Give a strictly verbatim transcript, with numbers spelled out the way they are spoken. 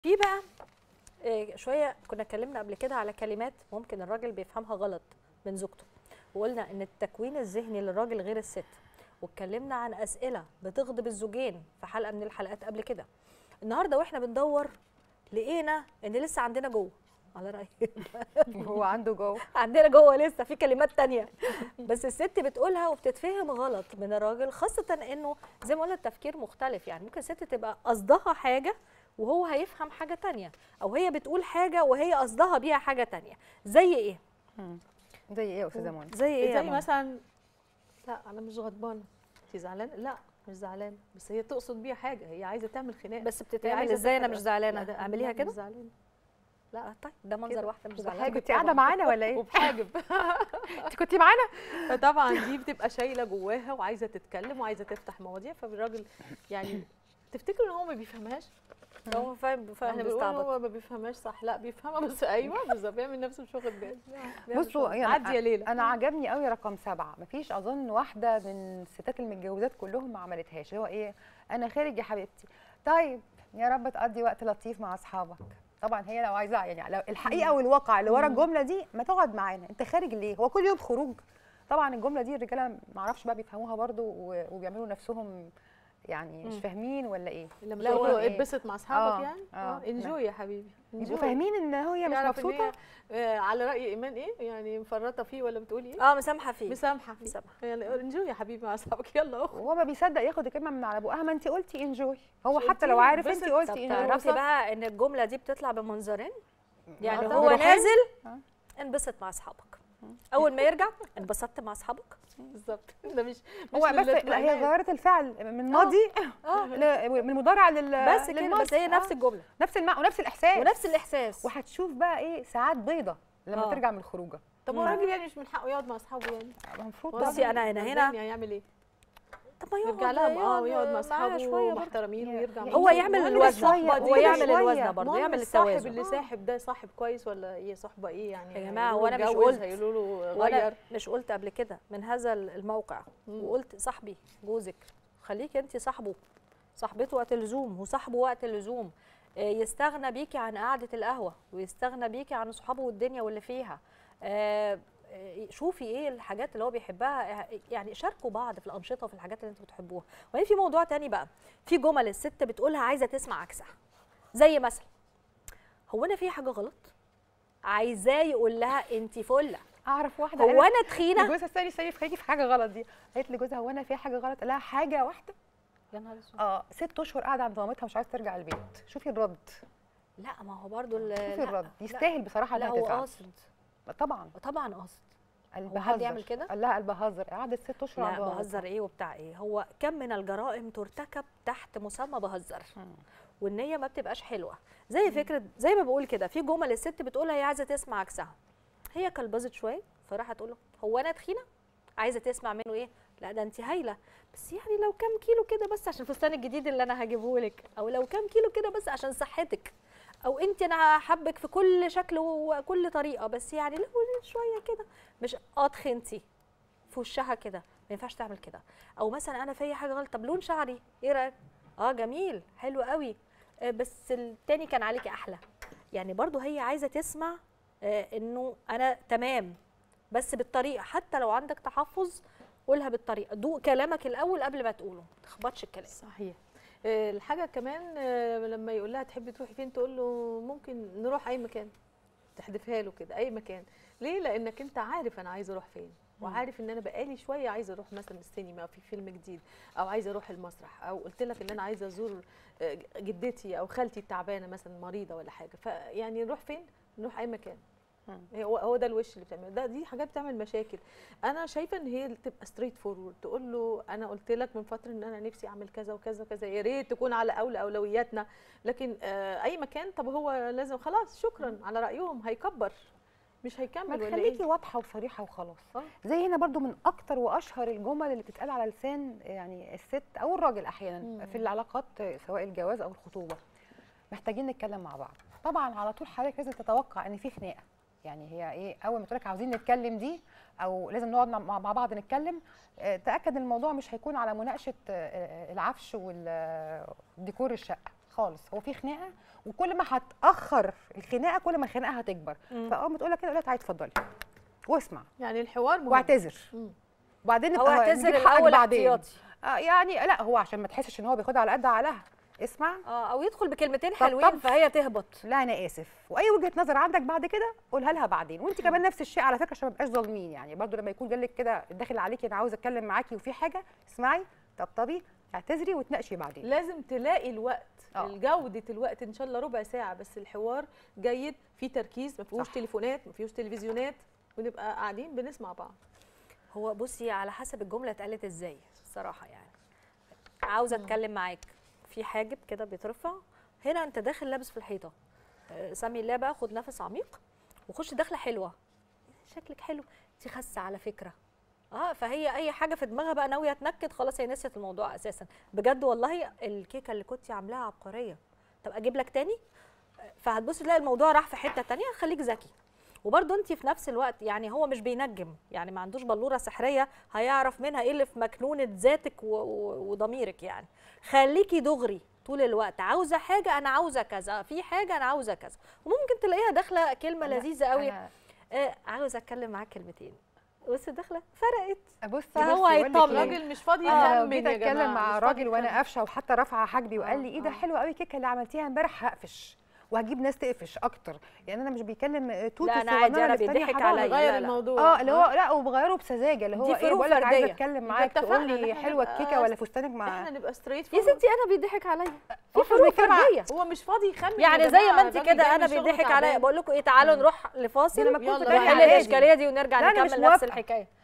في بقى آه، شويه كنا اتكلمنا قبل كده على كلمات ممكن الراجل بيفهمها غلط من زوجته، وقلنا ان التكوين الذهني للراجل غير الست، واتكلمنا عن اسئله بتغضب الزوجين في حلقه من الحلقات قبل كده. النهارده واحنا بندور لقينا ان لسه عندنا جوه، على رايك هو عنده جوه عندنا جوه لسه في كلمات تانية بس الست بتقولها وبتتفهم غلط من الراجل، خاصه انه زي ما قلنا التفكير مختلف. يعني ممكن الست تبقى قصدها حاجه وهو هيفهم حاجه تانية، او هي بتقول حاجه وهي قصدها بيها حاجه تانية. زي ايه؟ زي ايه يا استاذه منى؟ زي ايه؟ زي مثلا لا انا مش غضبانه، انت زعلانه؟ لا مش زعلانه، بس هي تقصد بيها حاجه، هي عايزه تعمل خناقه. بس بتتعمل ازاي؟ انا مش زعلانه، اعمليها كده. مش زعلانه. لا طيب ده منظر واحده مش زعلانه. كنت قاعده معانا ولا ايه؟ وبحاجب انت كنتي معانا؟ فطبعا دي بتبقى شايله جواها وعايزه تتكلم وعايزه تفتح مواضيع، فالراجل يعني تفتكروا ان هو ما بيفهمهاش؟ هو فاهم فاهم احنا بنقول بيستعبط. هو ما بيفهمهاش، صح؟ لا بيفهمها، بس ايوه بالظبط بيعمل نفسه مش واخد باله. بصوا يعني عدي يا ليلى. انا عجبني قوي رقم سبعه، مفيش اظن واحده من الستات المتجوزات كلهم ما عملتهاش، اللي هو ايه؟ انا خارج يا حبيبتي، طيب يا رب تقضي وقت لطيف مع اصحابك. طبعا هي لو عايزه يعني لو الحقيقه والواقع اللي ورا الجمله دي، ما تقعد معانا، انت خارج ليه؟ هو كل يوم خروج؟ طبعا الجمله دي الرجاله ما اعرفش بقى بيفهموها برضو وبيعملوا نفسهم يعني مش فاهمين ولا ايه؟ لما تقول له اتبسط مع اصحابك آه يعني اه انجوي يا حبيبي، يبقوا فاهمين ان هي مش مبسوطه. آه على راي ايمان ايه يعني مفرطه فيه ولا بتقولي ايه؟ اه مسامحه فيه، مسامحه فيه، مسامحه. يعني انجوي يا حبيبي مع اصحابك، يلا اخرج. وهو ما بيصدق ياخد الكلمه من على بقها، ما انت قلتي انجوي، هو حتى لو عارف انت قلتي انجوي. تعرفي بقى ان الجمله دي بتطلع بمنظرين، يعني آه هو نازل آه. انبسط مع اصحابك، اول ما يرجع انبسطت مع اصحابك. بالظبط، ده مش هو بس لا، هي غيرت الفعل من ماضي من مضارع لل بس كده، بس هي نفس الجمله، نفس المعنى ونفس الاحساس ونفس الاحساس. وهتشوف بقى ايه ساعات بيضه لما آه. ترجع من الخروجه. طب هو الراجل يعني مش من حقه يقعد مع اصحابه يعني؟ المفروض. بصي انا انا هنا هيعمل ايه؟ طب ما يقعد يرجع لهم اه ويقعد مع اصحابه محترمين ويرجع. هو يعمل الوزنه، هو يعمل الوزنه برضه، يعمل التوازن. الصاحب اللي ساحب ده صاحب كويس ولا ايه؟ صاحبه ايه يعني؟ يا جماعه وانا مش قلت، هيقولوا له وانا غير، مش قلت قبل كده من هذا الموقع وقلت صاحبي جوزك خليكي انت صاحبه، صاحبته وقت اللزوم وصاحبه وقت اللزوم، يستغنى بيكي عن قعده القهوه ويستغنى بيكي عن صحابه والدنيا واللي فيها. شوفي ايه الحاجات اللي هو بيحبها، يعني شاركوا بعض في الانشطه وفي الحاجات اللي انتوا بتحبوها. وبعدين في موضوع تاني بقى، في جمل الست بتقولها عايزه تسمع عكسها، زي مثلا هو انا في حاجه غلط؟ عايزاه يقول لها انت فله. اعرف واحده هو انا تخينه؟ جوزها استني استني خليكي في حاجه غلط دي، قالت لجوزها هو انا في حاجه غلط؟ قال لها حاجه واحده. يا نهار اسود. اه ست اشهر قاعده عند مامتها مش عايزه ترجع البيت، شوفي الرد. لا ما هو برضو شوفي الرد يستاهل بصراحه لا انها هو تزعل. قاصد طبعا طبعا قاصد. هو حد يعمل كده؟ قال لها بهزر، قعدت ست اشهر عند مامتها. لا بهزر ايه وبتاع ايه، هو كم من الجرائم ترتكب تحت مسمى بهزر، والنيه ما بتبقاش حلوه. زي فكره زي ما بقول كده، في جمل الست بتقولها هي عايزه تسمع عكسها. هي كلبزت شويه فراحت تقول له هو انا تخينه؟ عايزه تسمع منه ايه؟ لا ده انت هايله، بس يعني لو كام كيلو كده بس عشان الفستان الجديد اللي انا هجيبه لك، او لو كام كيلو كده بس عشان صحتك، او انت انا حبك في كل شكل وكل طريقه، بس يعني لو شويه كده مش اتخنتي في وشها كده، ما ينفعش تعمل كده. او مثلا انا فيا حاجه غلط، طب لون شعري ايه رايك؟ اه جميل حلو قوي، آه بس التاني كان عليكي احلى. يعني برضو هي عايزه تسمع آه انه انا تمام، بس بالطريقه، حتى لو عندك تحفظ قولها بالطريقه، دوق كلامك الاول قبل ما تقوله، ما تخبطش الكلام. صحيح. الحاجه كمان لما يقول لها تحبي تروحي فين، تقول له ممكن نروح اي مكان، تحدفها له كده اي مكان. ليه؟ لانك انت عارف انا عايزه اروح فين، وعارف ان انا بقالي شويه عايزه اروح مثلا السينما في فيلم جديد، او عايزه اروح المسرح، او قلت لك ان انا عايزه ازور جدتي او خالتي التعبانه مثلا مريضه ولا حاجه، فيعني نروح فين؟ نروح اي مكان. هو هو ده الوش اللي بتعمله ده، دي حاجات بتعمل مشاكل. انا شايفه ان هي تبقى ستريت فورورد، تقول له انا قلت لك من فتره ان انا نفسي اعمل كذا وكذا وكذا، يا ريت تكون على اولى اولوياتنا، لكن آه اي مكان طب هو لازم خلاص شكرا على رايهم، هيكبر مش هيكمل ولا ايه؟ خليكي واضحه وصريحه وخلاص. أه؟ زي هنا برضو من اكتر واشهر الجمل اللي بتتقال على لسان يعني الست او الراجل احيانا مم. في العلاقات سواء الجواز او الخطوبه، محتاجين نتكلم مع بعض. طبعا على طول حضرتك لازم تتوقع ان في خناقه، يعني هي ايه اول ما تقول لك عاوزين نتكلم دي او لازم نقعد مع بعض نتكلم، تاكد ان الموضوع مش هيكون على مناقشه العفش والديكور الشقه، خالص، هو في خناقه وكل ما هتاخر الخناقه كل ما الخناقه هتكبر. فاول ما تقول لك كده قول لها تعالي اتفضلي واسمع يعني الحوار مهم. واعتذر. مم. وبعدين هو نبقى اعتذر نجيب حقك الاول بعدين. احتياطي. آه يعني لا، هو عشان ما تحسش ان هو بياخدها على قد عقلها، اسمع اه او يدخل بكلمتين طب حلوين طب. فهي تهبط. لا انا اسف، واي وجهه نظر عندك بعد كده قولها لها بعدين. وانت كمان نفس الشيء على فكره عشان ما نبقاش ظالمين، يعني برضو لما يكون جالك كده داخل عليكي انا عاوزه اتكلم معاكي وفي حاجه، اسمعي طبطبي اعتذري وتناقشي بعدين. لازم تلاقي الوقت، آه. الجودة الوقت ان شاء الله ربع ساعة بس الحوار جيد، فيه تركيز، ما فيهوش صح. تليفونات، ما فيهوش تلفزيونات، ونبقى قاعدين بنسمع بعض. هو بصي على حسب الجمله اتقالت ازاي الصراحه، يعني عاوزه اتكلم معاك في حاجب كده بيترفع، هنا انت داخل لابس في الحيطه، آه، سمي الله بقى، خد نفس عميق وخش داخله حلوه، شكلك حلو، انت خاسه على فكره. اه فهي اي حاجه في دماغها بقى ناويه تنكد، خلاص هي نسيت الموضوع اساسا. بجد والله الكيكه اللي كنتي عاملاها عبقريه، طب اجيب لك تاني؟ فهتبصي تلاقي الموضوع راح في حته تانية. خليك ذكي، وبرضه انت في نفس الوقت يعني هو مش بينجم، يعني ما عندوش بلوره سحريه هيعرف منها ايه اللي في مكنونه ذاتك و- و- وضميرك. يعني خليكي دغري طول الوقت، عاوزه حاجه انا عاوزه كذا، في حاجه انا عاوزه كذا، وممكن تلاقيها داخله كلمه أنا- لذيذه قوي، أنا آه عاوزه اتكلم معاك كلمتين، بس داخله فرقت. بصي فهو بصي بقول لك هيطمن. إيه، الراجل مش فاضي انا لو يخمن جيت يا جماعة، اتكلم مع مش فاضي راجل وانا يخمن. قافشه وحتى رافعه حاجبي وقال آه، لي ايه ده آه. حلو قوي الكيكه اللي عملتيها امبارح، هقفش وهجيب ناس تقفش اكتر. يعني انا مش بيكلم توتو لا انا عادي، الصغننه انا اللي في تانية بيضحك حضانة. عليا. غير لا لا. الموضوع. اه اللي هو لا وبغيره بسذاجه، اللي هو دي ايه فروق بقول لك عايزه فردية. اتكلم معاك اتفقنا تقول إن لي إحنا حلوه نبقى- الكيكه ولا فستانك مع احنا نبقى ستريت يا ستي انا بيضحك عليا، في هو فروق بيتكلم على- فرديه. هو مش فاضي يخمن يعني يا زي جماعة، ما انت الراجل كده جاي انا من شغله بيضحك عليا، تعبان. بقول لكم ايه تعالوا نروح لفاصل دي لما كنت يلا تانية نحل عادي. الاشكاليه دي ونرجع لا، أنا مش نكمل نفس موافقة. الحكايه.